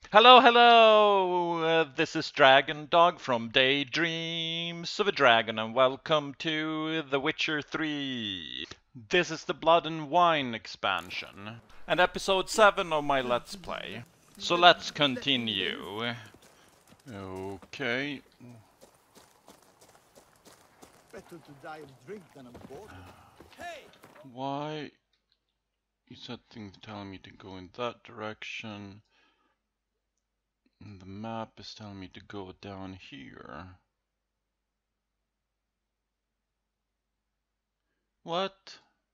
Hello, hello! This is Dragondog from Daydreams of a Dragon, and welcome to The Witcher 3. This is the Blood and Wine expansion, and episode 7 of my Let's Play. So let's continue. Okay. Better to die of drink than of boredom. Hey! Why is that thing telling me to go in that direction? And the map is telling me to go down here. What?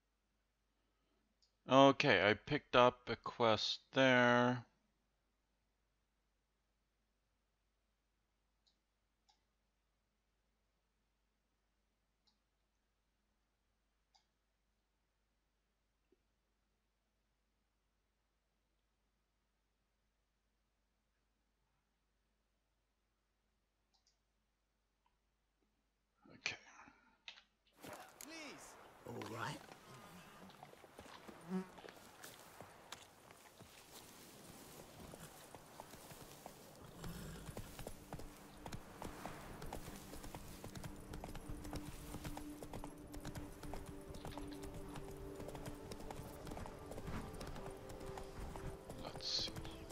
Okay, I picked up a quest there. Okay. Please! All right. Let's see.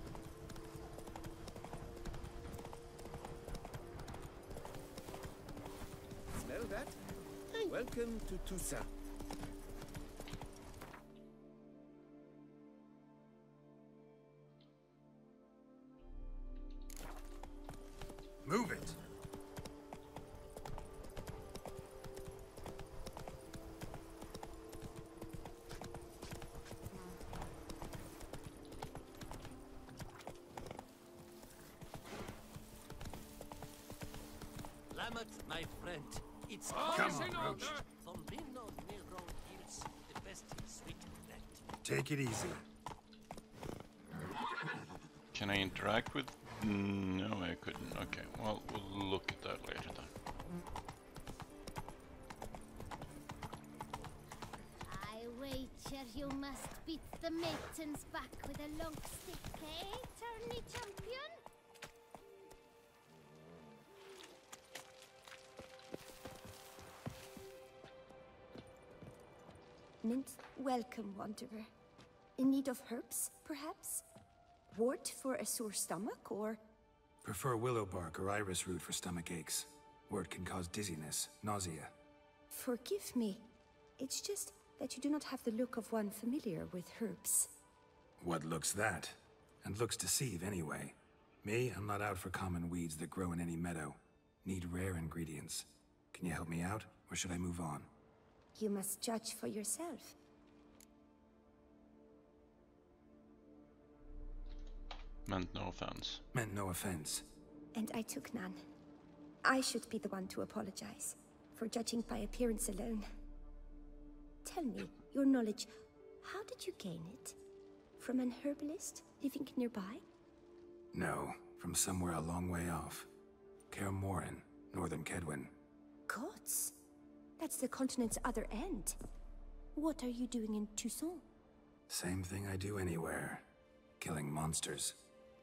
Smell that? Welcome to Tusa. Move it! Lamet, my friend, it's Come on, Roach. From Bino Negro yields the best sweet bread. Take it easy. Can I interact with? No, I couldn't. Okay, well, we'll look at that later then. I wager you must beat the maidens back with a long stick, eh, tourney champion? Mint, welcome, wanderer. In need of herbs, perhaps? Wort for a sore stomach, or...? Prefer willow bark or iris root for stomach aches. Wort can cause dizziness, nausea. Forgive me. It's just that you do not have the look of one familiar with herbs. What looks that? And looks deceive anyway. Me, I'm not out for common weeds that grow in any meadow. Need rare ingredients. Can you help me out, or should I move on? You must judge for yourself. Meant no offense. Meant no offense. And I took none. I should be the one to apologize for judging by appearance alone. Tell me, your knowledge, how did you gain it? From an herbalist living nearby? No, from somewhere a long way off. Kaer Morhen, northern Kedwin. Gods! That's the continent's other end. What are you doing in Toussaint? Same thing I do anywhere. Killing monsters.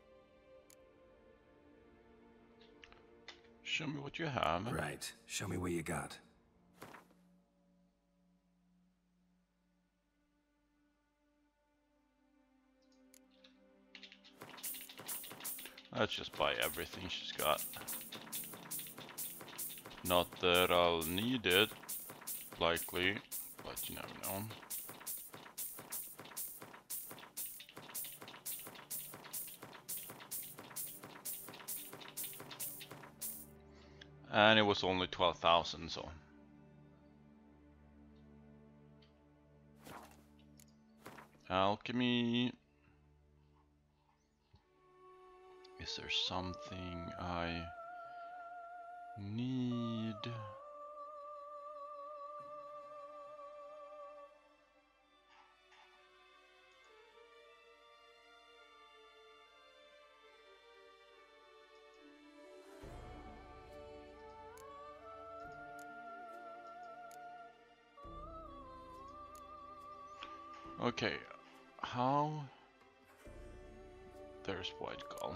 Show me what you have. Right. Show me what you got. Let's just buy everything she's got. Not that I'll need it, likely, but you never know. And it was only 12,000, so. Alchemy. Is there something I need? Okay, how There's White Gull.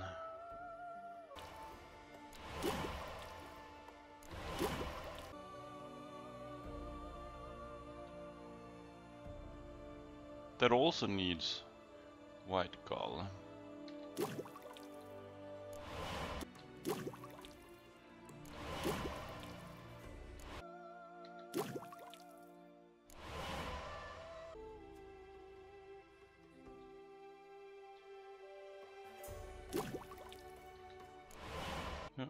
That also needs White Gull. Yeah.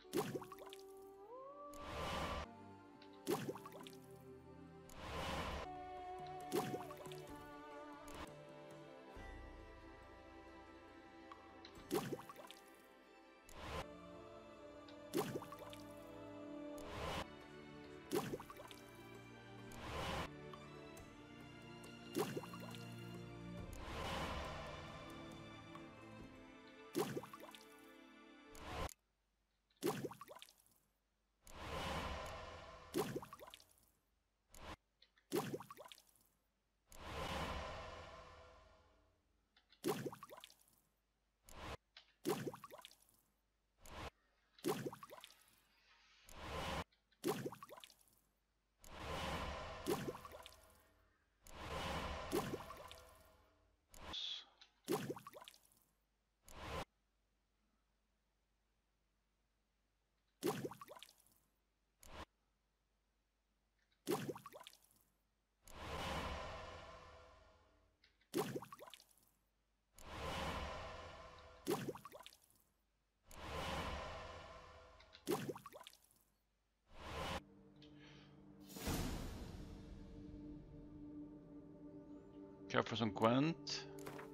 Care for some Gwent?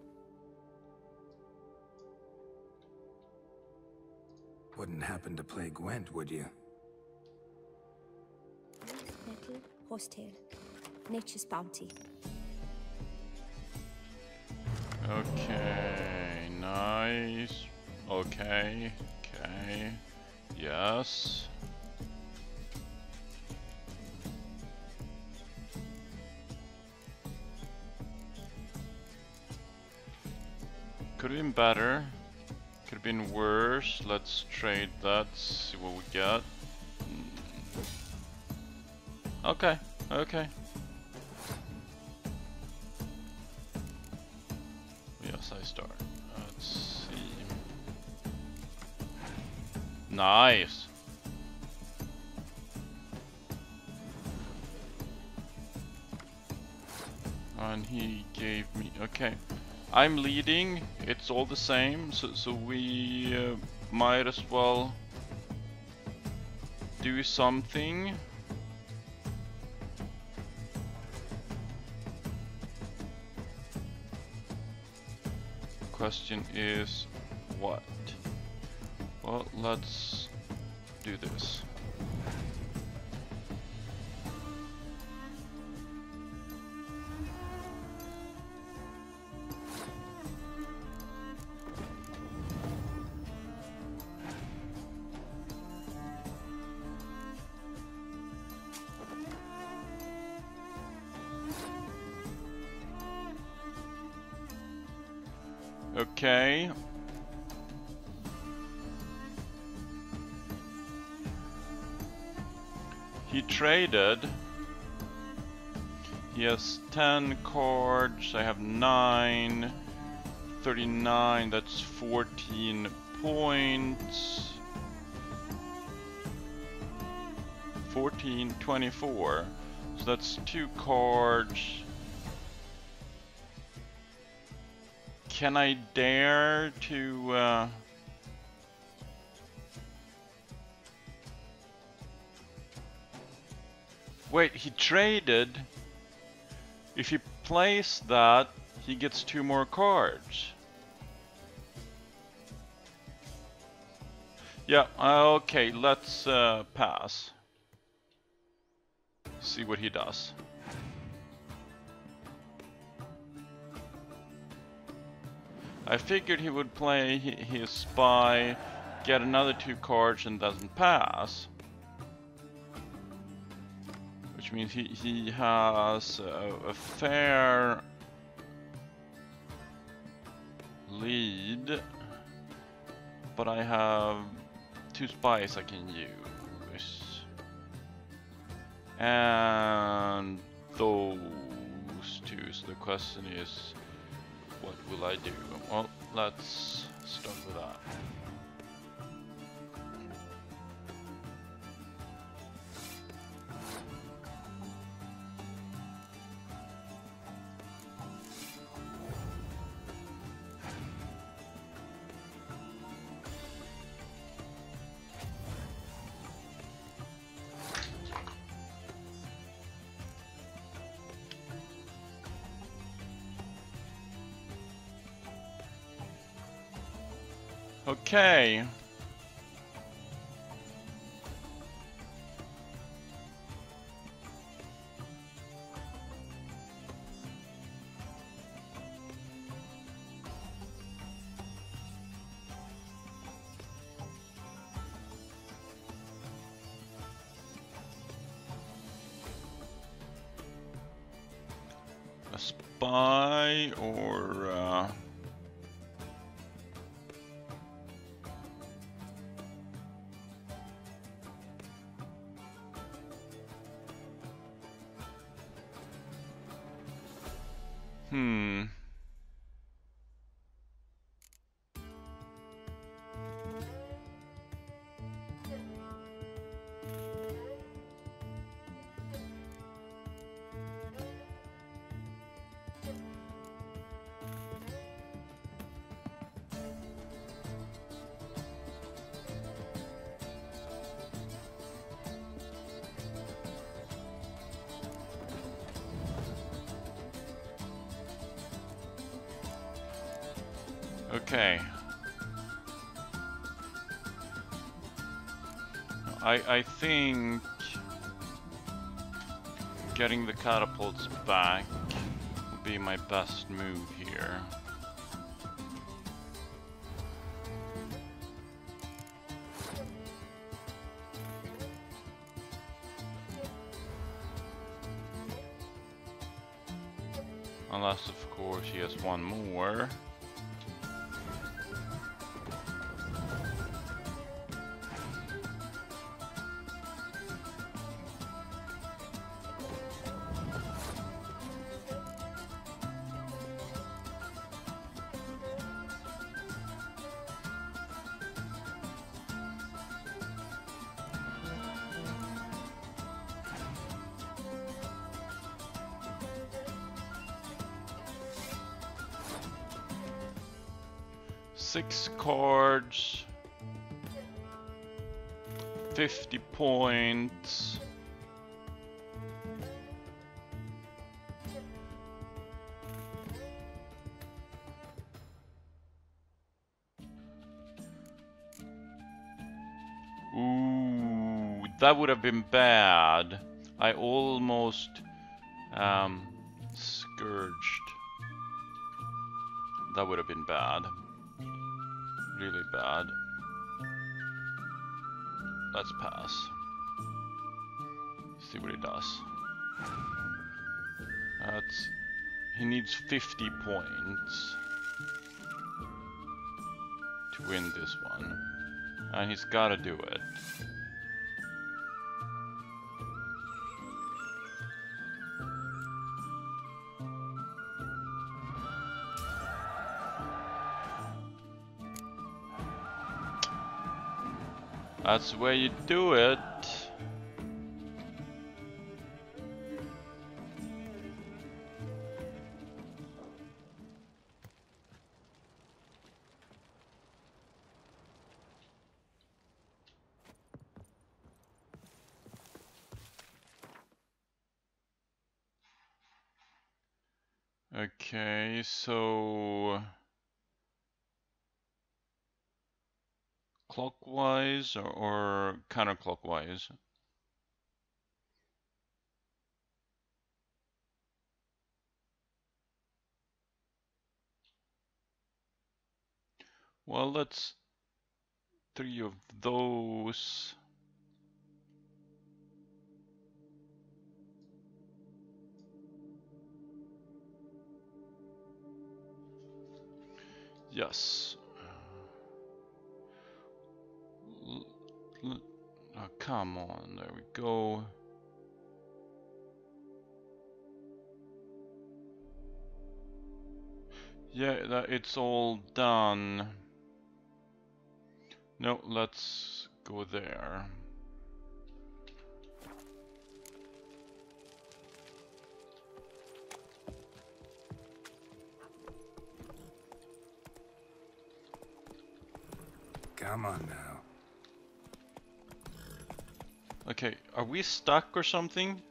Wouldn't happen to play Gwent, would you? Metal, horsetail, nature's bounty. Okay, nice. Okay, okay, yes. Could have been better. Could have been worse. Let's trade that, see what we get. Okay, okay. Yes, I start. Let's see. Nice. And he gave me, okay. I'm leading, it's all the same, so we might as well do something. Question is what? Well, let's do this. Okay. He traded. He has 10 cards, I have 9. 39, that's 14 points. 14, 24. So that's 2 cards. Can I dare to wait, he traded. If he plays that, he gets 2 more cards. Yeah, okay, let's pass. See what he does. I figured he would play his spy, get another 2 cards and doesn't pass. Which means he has a fair... lead, but I have 2 spies I can use. And those 2, so the question is, what will I do? Well, let's start with that. Okay. A spy or okay. I think getting the catapults back would be my best move here. Unless, of course, he has one more. Six cards, 50 points. Ooh, that would have been bad. I almost scourged. That would have been bad. Really bad. Let's pass. See what he does. He needs 50 points to win this one. And he's gotta do it. That's the way you do it. Okay, so clockwise or counterclockwise? Well, that's 3 of those. Yes. Oh, come on, there we go. Yeah, it's all done. No, let's go there. Come on now. Okay, are we stuck or something?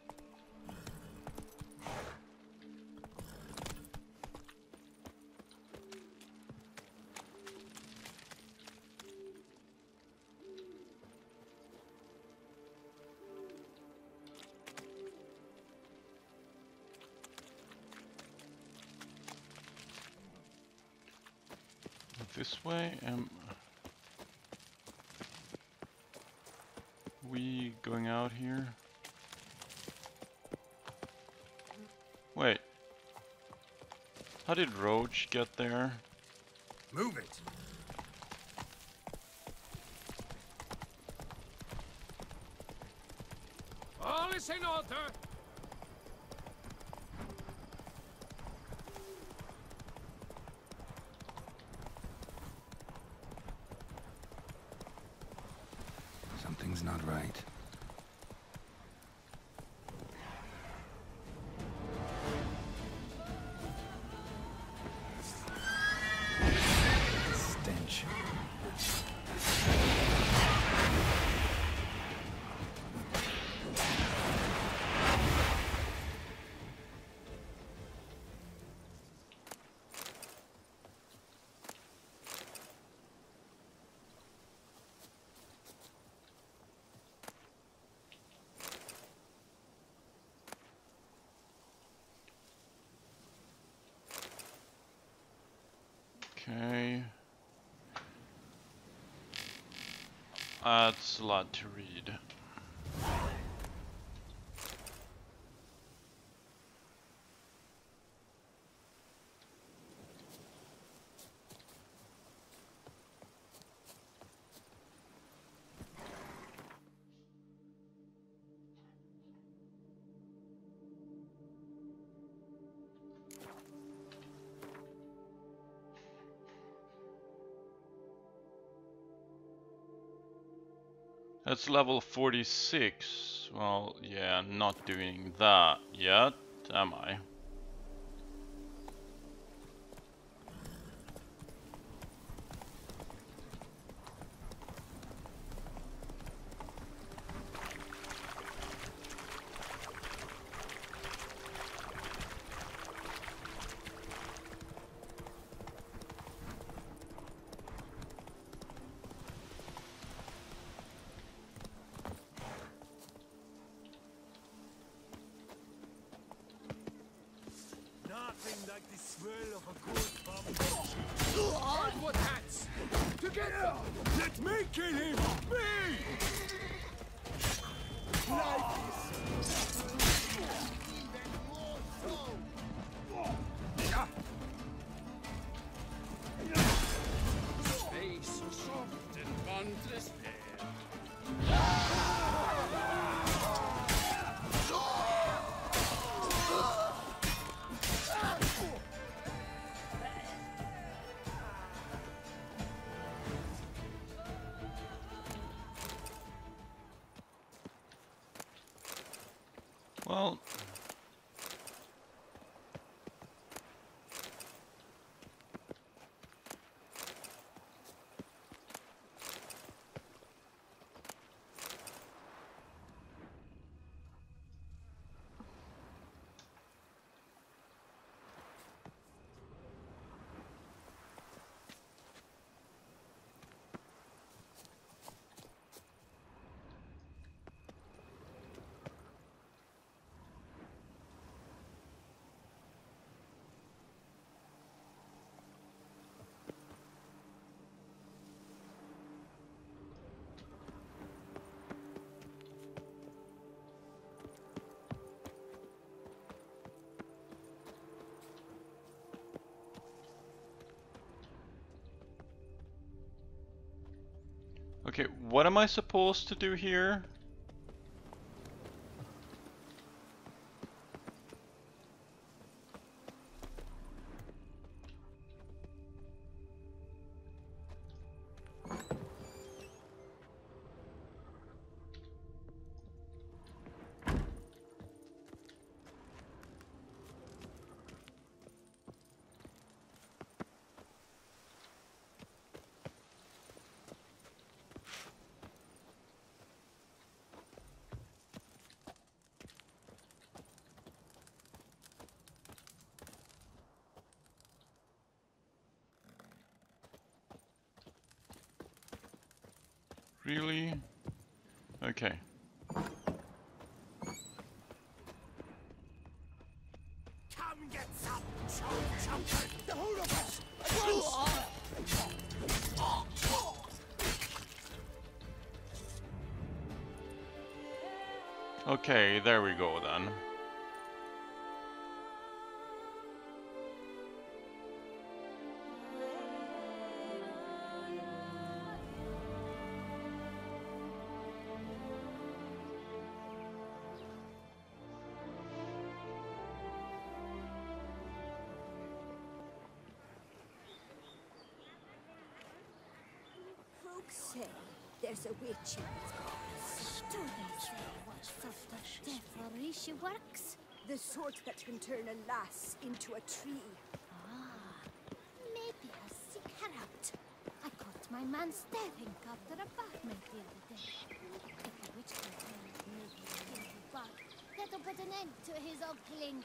This way, we going out here? Wait. How did Roach get there? Move it. All is in order. Something's not right. Stench. Okay. That's a lot to read. That's level 46. Well, yeah, not doing that yet, am I? Nothing like the swirl of a good bomb. Hardwood hats. Together. Let me kill him! Me! Life is even more so. Face soft and boundless fair. Well, Okay, what am I supposed to do here? Really? Okay. Come get some, chumper! The whole of us! Okay, there we go then. Folks say there's a witch in these parts. Do they say what sort of devilry she works? The sort that can turn a lass into a tree. Maybe I'll seek her out. I caught my man staring after a barmaid the other day. If the witch can turn maybe into a bug, that'll put an end to his ogling.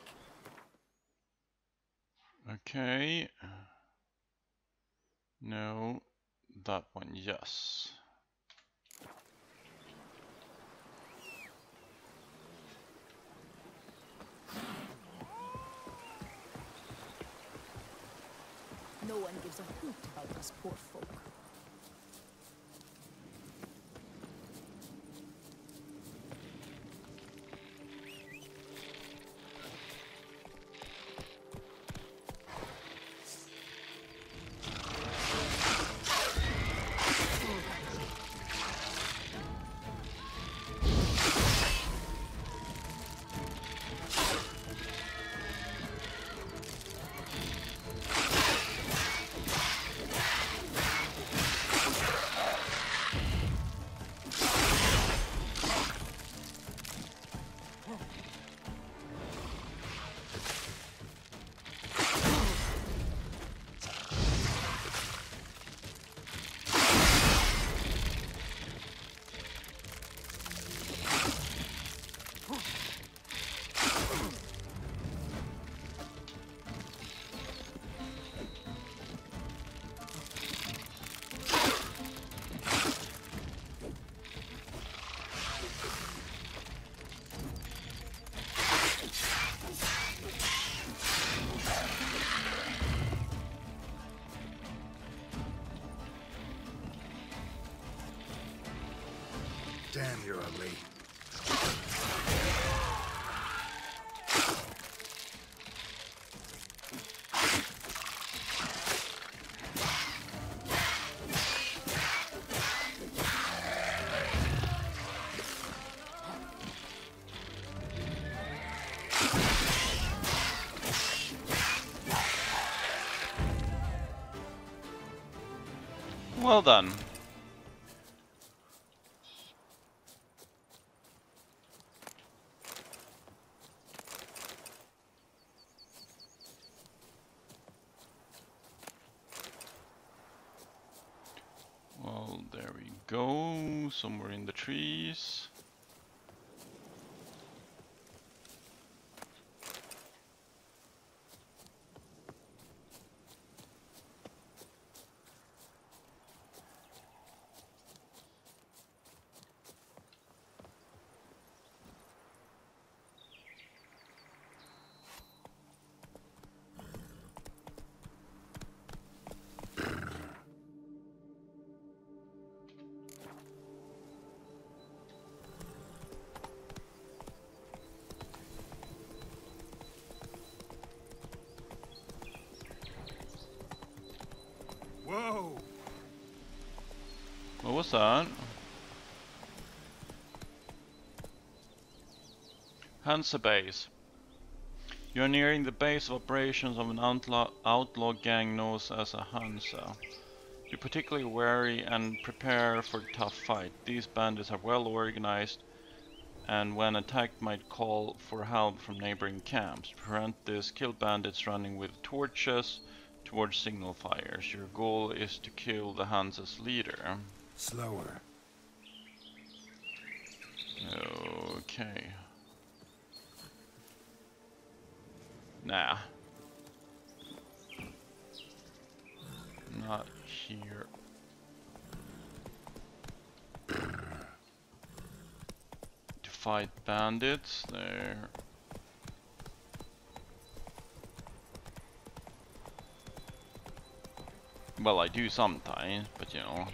Okay. No, that one, yes. No one gives a hoot about us poor folk. Damn, you're ugly. Well done. Well, there we go, somewhere in the trees. What was that? Hansa base. You are nearing the base of operations of an outlaw gang known as a Hansa. Be particularly wary and prepare for a tough fight. These bandits are well organized and when attacked might call for help from neighboring camps. To prevent this, kill bandits running with torches towards signal fires. Your goal is to kill the Hansa's leader. Slower. Okay. Nah. Not here. To fight bandits there. Well, I do sometimes, but you know.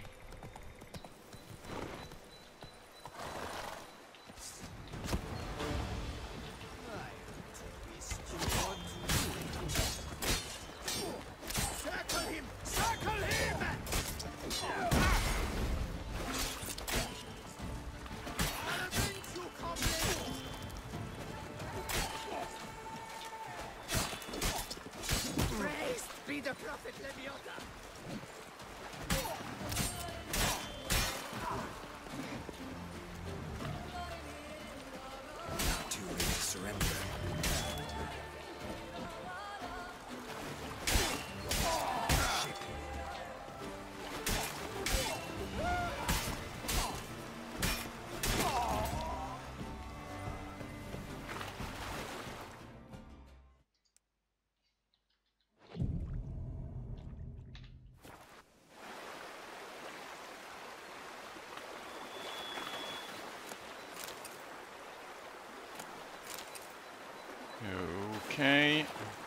Okay.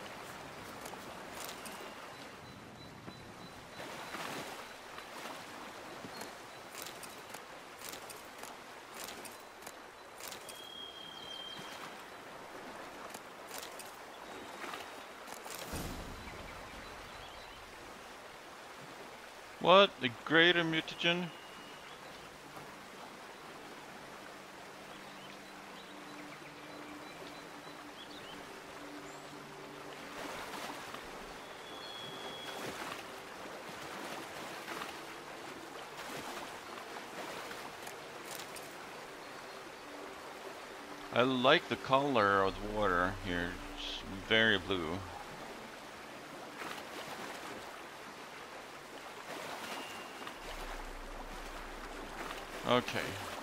What? The greater mutagen? I like the color of the water here, it's very blue. Okay.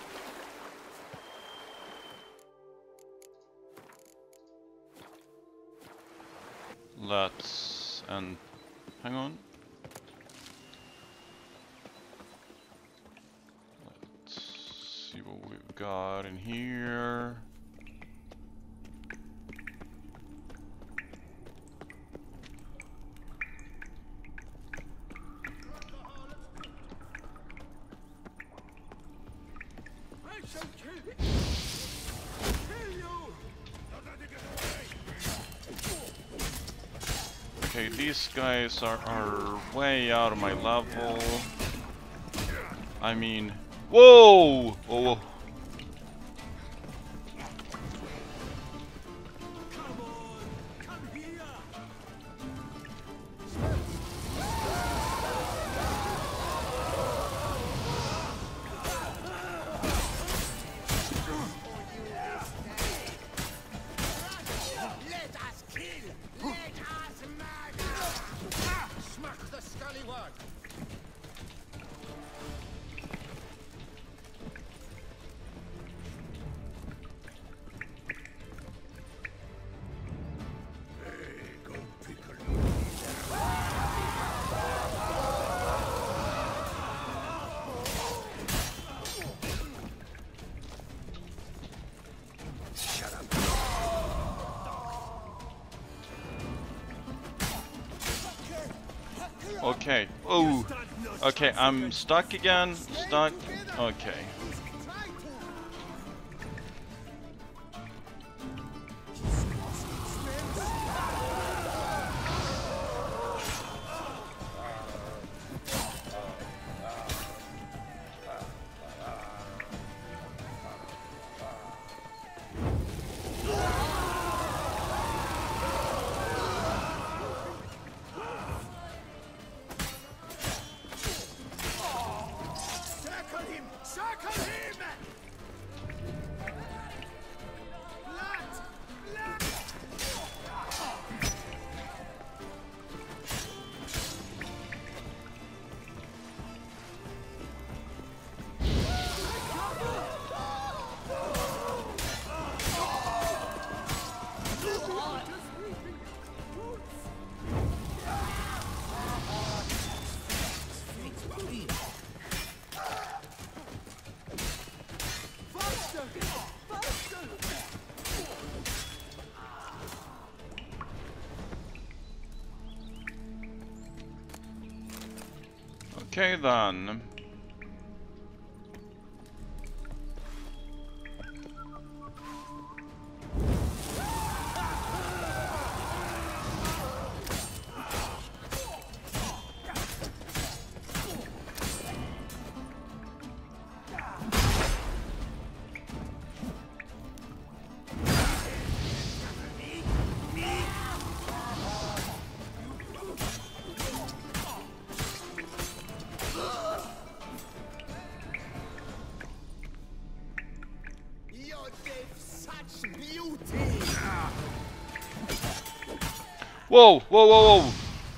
Let's, and hang on. Let's see what we've got in here. Okay, these guys are way out of my level. I mean, whoa! Whoa! Okay. Oh. Okay, I'm stuck again. Stuck. Okay. Okay then. Whoa, whoa, whoa, whoa!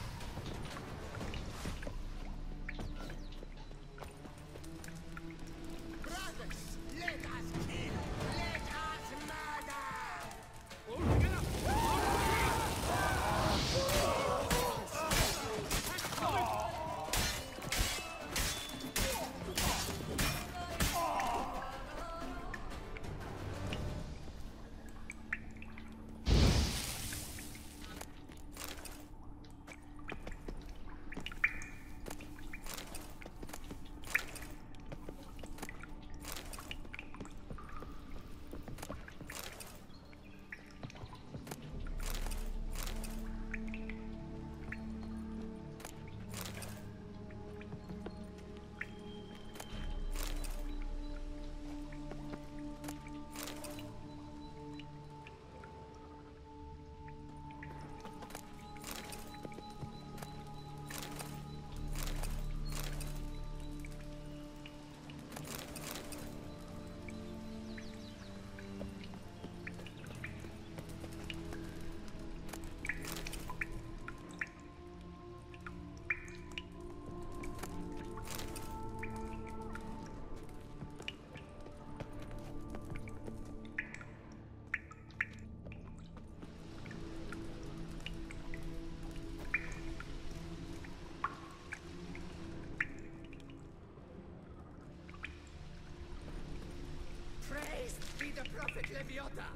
Praised be the prophet Leviota!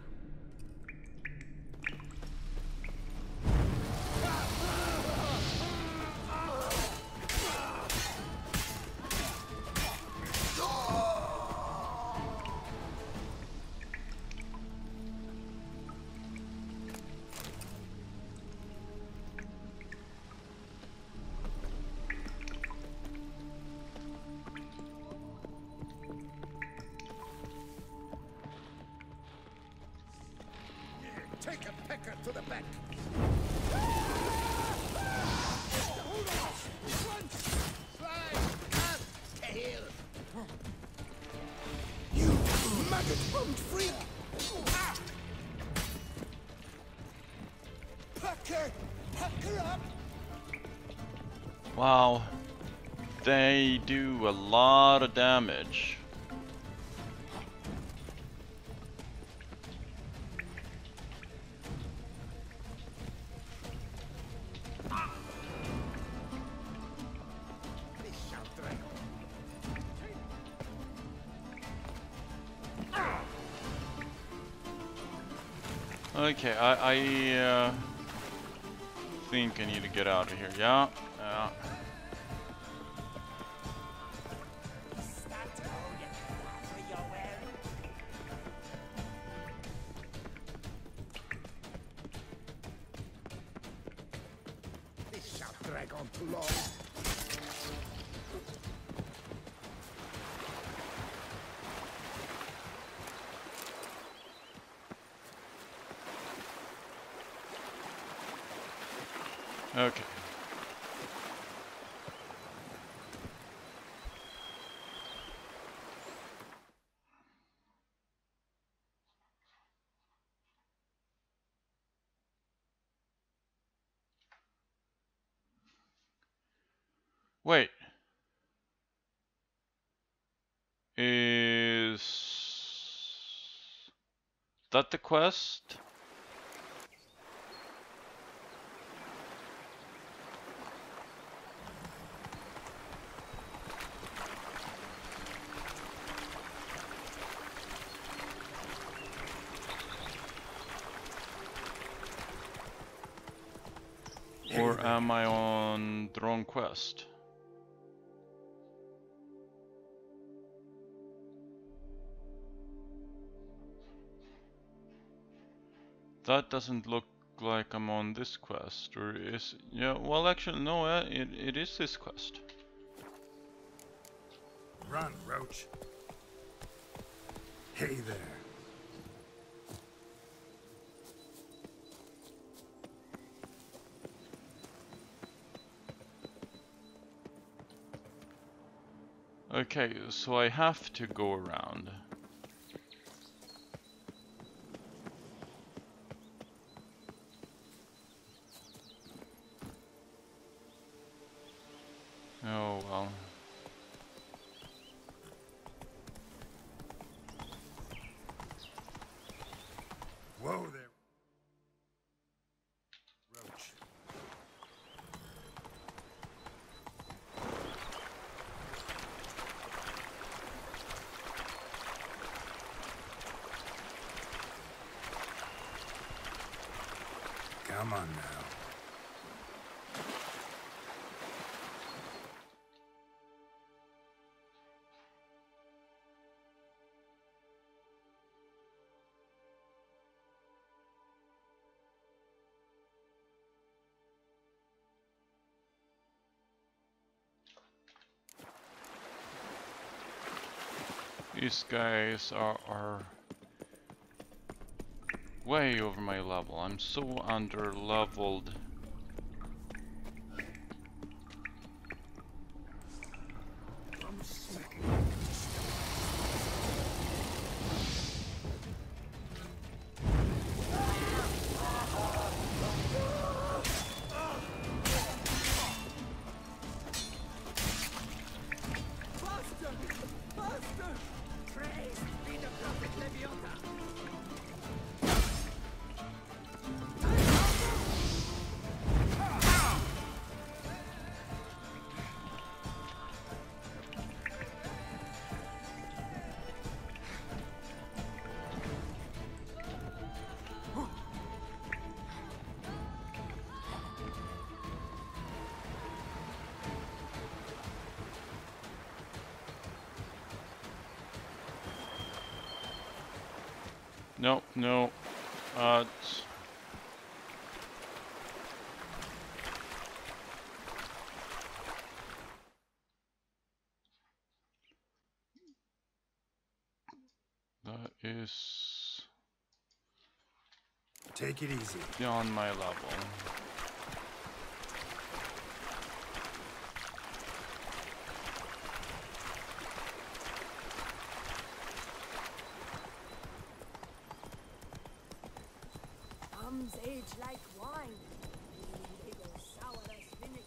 Take a pecker to the back. You maggot-bummed freak! Pecker! Pecker up! Wow. They do a lot of damage. Okay, I think I need to get out of here. Yeah, yeah. This shan't drag on too long. Okay. Wait. Is that the quest? Or am I on the wrong quest? That doesn't look like I'm on this quest, or is... Yeah, well actually no, it is this quest. Run, Roach. Hey there. Okay, so I have to go around. Oh well. Whoa there. Roach. Come on now. These guys are way over my level. I'm so under leveled. No, no. That is Take it easy. beyond my level. Plums age like wine. They go sour as vinegar.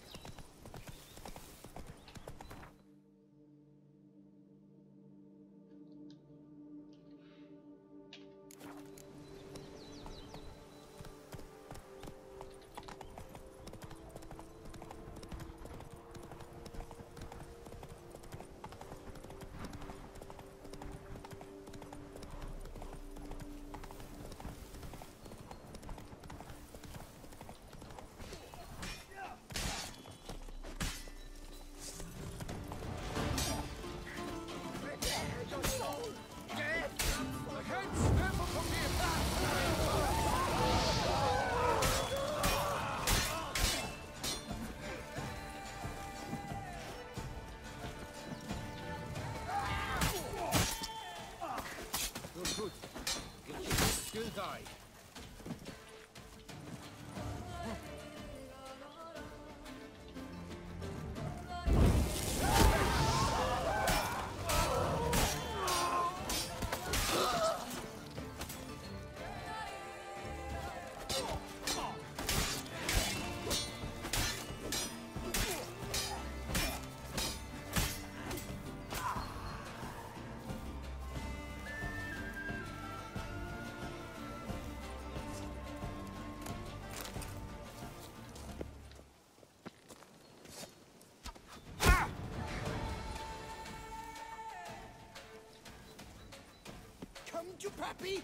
getting too peppy?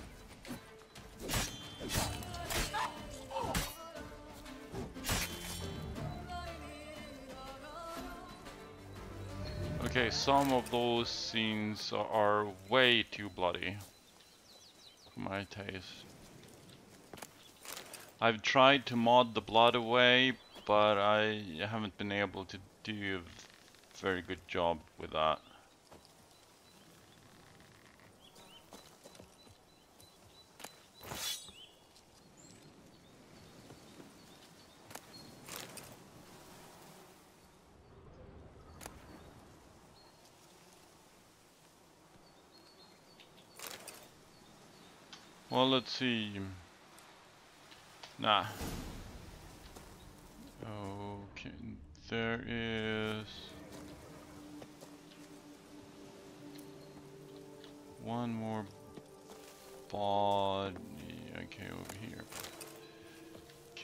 Okay, some of those scenes are way too bloody for my taste. I've tried to mod the blood away, but I haven't been able to do a very good job with that. Well, let's see. Nah. Okay, there is one more body. Okay, over here. Okay.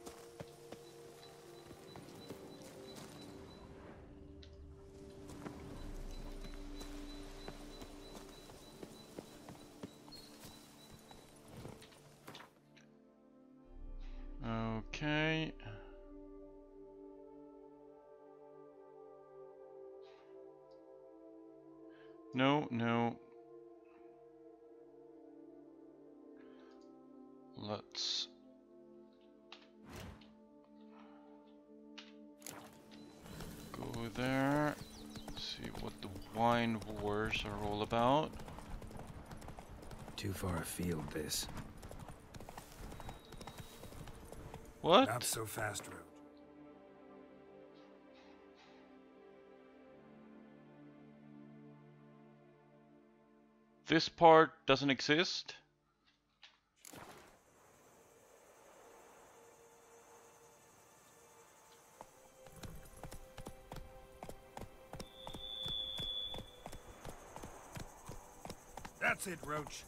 Okay. No, no. Let's go there. See what the wine wars are all about. Too far afield, this. What? Not so fast, Roach. This part doesn't exist? That's it, Roach.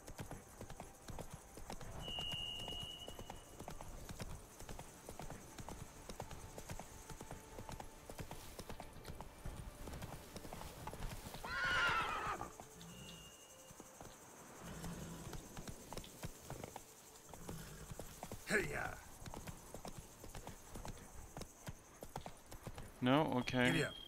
Hey-ya! No? Okay. Giddy up.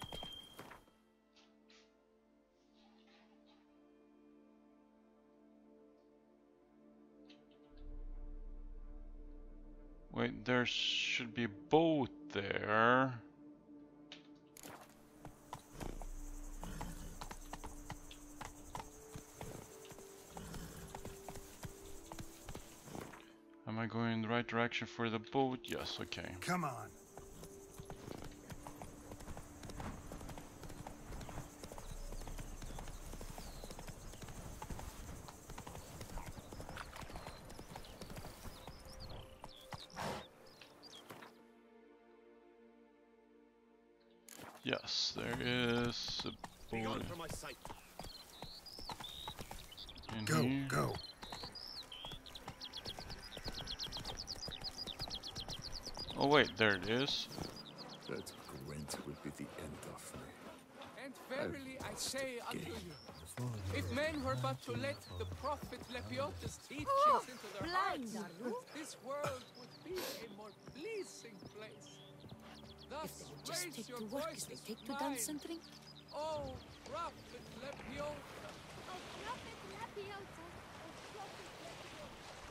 Wait, there should be a boat there. Am I going in the right direction for the boat? Yes, okay. Come on. Yes, there is a boat From my sight. in Go, here. go. Oh wait, there it is. That Gwent will be the end of me. And verily I say unto you, if men were but to let the prophet Lepiotus' teachings into their blind hearts, are you? this world would be a more pleasing place. Thus If they would just raise take your to work as they voices take to mine. dance and drink. Oh, prophet Lepiotus. Oh, Prophet Lapiota! Oh, Prophet Lapiota!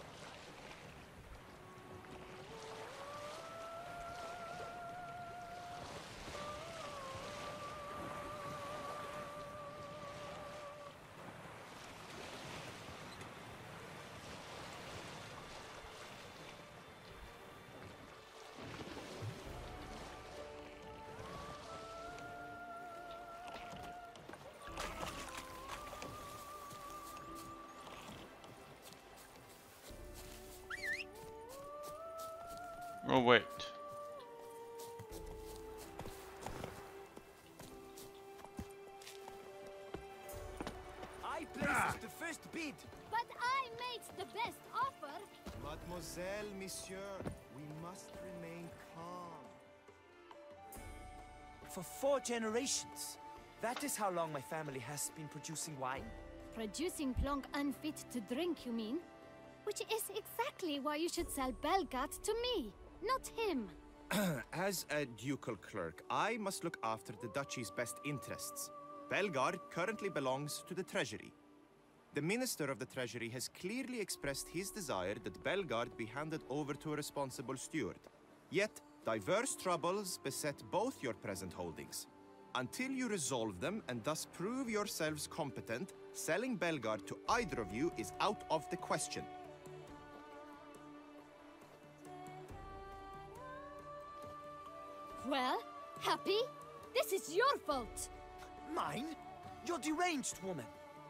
Oh wait. I placed the first bid. But I made the best offer! Mademoiselle, monsieur, we must remain calm. For 4 generations. That is how long my family has been producing wine. Producing plonk unfit to drink, you mean? Which is exactly why you should sell Belgard to me, not him. As a ducal clerk, I must look after the duchy's best interests. Belgard currently belongs to the treasury. The Minister of the Treasury has clearly expressed his desire that Belgard be handed over to a responsible steward. Yet, diverse troubles beset both your present holdings. Until you resolve them and thus prove yourselves competent, selling Belgard to either of you is out of the question. Well, Happy? This is your fault! Mine? You're deranged, woman!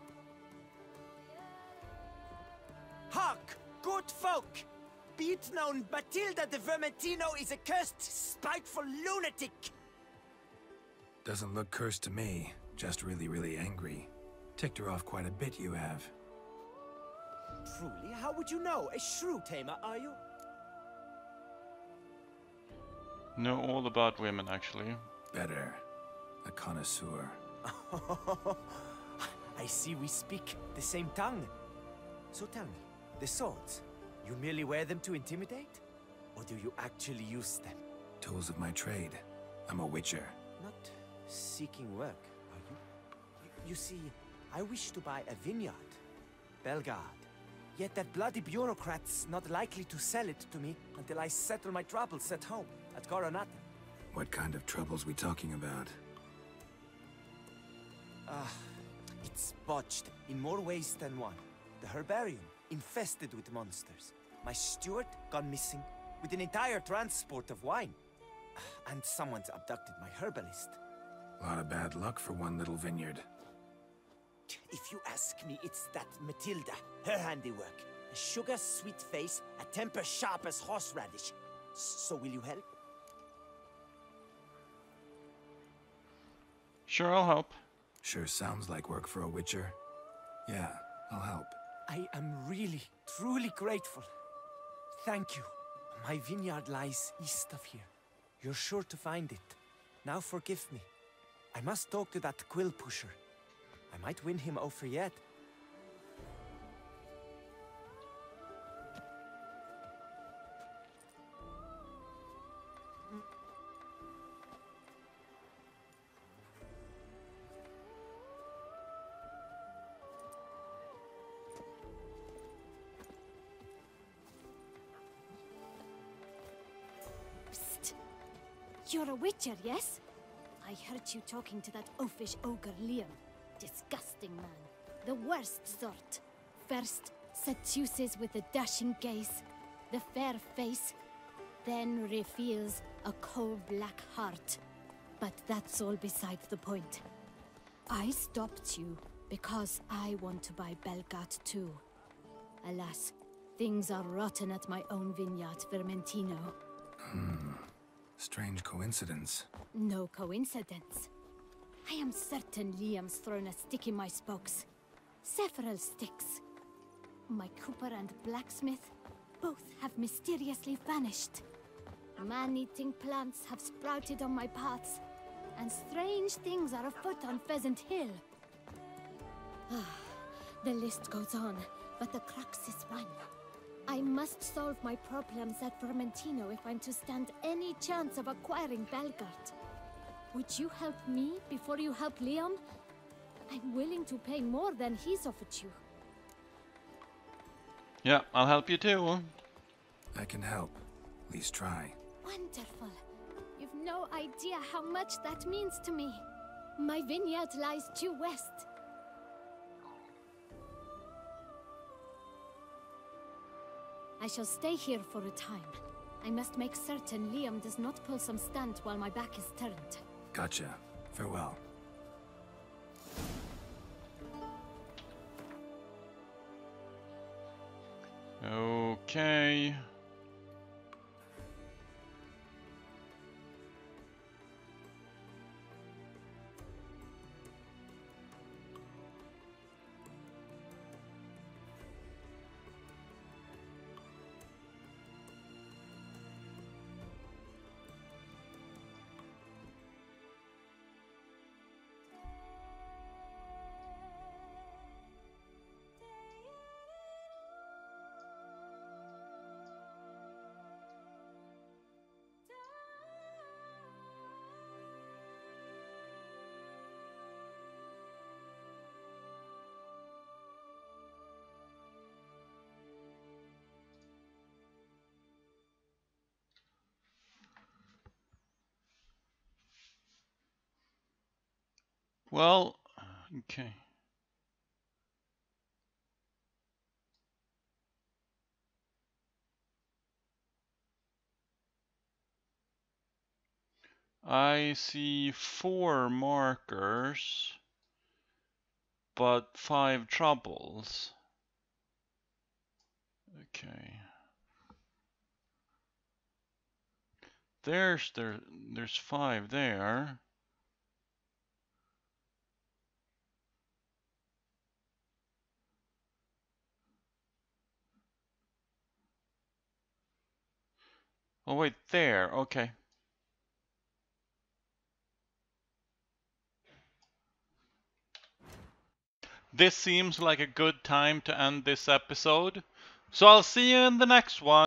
Hark, good folk! Be it known, Matilda de Vermentino is a cursed, spiteful lunatic! Doesn't look cursed to me. Just really, really angry. Ticked her off quite a bit, you have. Truly, how would you know? A shrew tamer, are you? Know all about women, actually. Better. A connoisseur. I see we speak the same tongue. So tell me, the swords, you merely wear them to intimidate? Or do you actually use them? Tools of my trade. I'm a witcher. Not seeking work, are you? You see, I wish to buy a vineyard. Belgard. Yet that bloody bureaucrat's not likely to sell it to me until I settle my troubles at home, at Coronata. What kind of troubles we talking about? It's botched in more ways than one. The herbarium, infested with monsters. My steward, gone missing, with an entire transport of wine. And someone's abducted my herbalist. A lot of bad luck for one little vineyard. If you ask me, it's that Matilda, her handiwork. A sugar-sweet face, a temper sharp as horseradish. So will you help? Sure, I'll help. Sure sounds like work for a witcher. Yeah, I'll help. I am really, truly grateful. Thank you. My vineyard lies east of here. You're sure to find it. Now forgive me. I must talk to that quill pusher. I might win him over yet. Psst. You're a witcher, yes? I heard you talking to that oafish ogre Liam. Disgusting man. The worst sort. First, seduces with a dashing gaze, the fair face, then reveals a coal-black heart. But that's all beside the point. I stopped you because I want to buy Belgard too. Alas, things are rotten at my own vineyard, Vermentino. Strange coincidence. No coincidence. I am certain Liam's thrown a stick in my spokes. Several sticks. My cooper and blacksmith both have mysteriously vanished. Man-eating plants have sprouted on my paths, and strange things are afoot on Pheasant Hill. The list goes on, but the crux is one. I must solve my problems at Vermentino if I'm to stand any chance of acquiring Belgard. Would you help me before you help Liam? I'm willing to pay more than he's offered you. Yeah, I'll help you too. I can help. At least try. Wonderful. You've no idea how much that means to me. My vineyard lies due west. I shall stay here for a time. I must make certain Liam does not pull some stunt while my back is turned. Gotcha. Farewell. Okay. Well, okay. I see 4 markers, but 5 troubles. Okay. There's 5 there. Oh wait, there. Okay. This seems like a good time to end this episode. So I'll see you in the next one.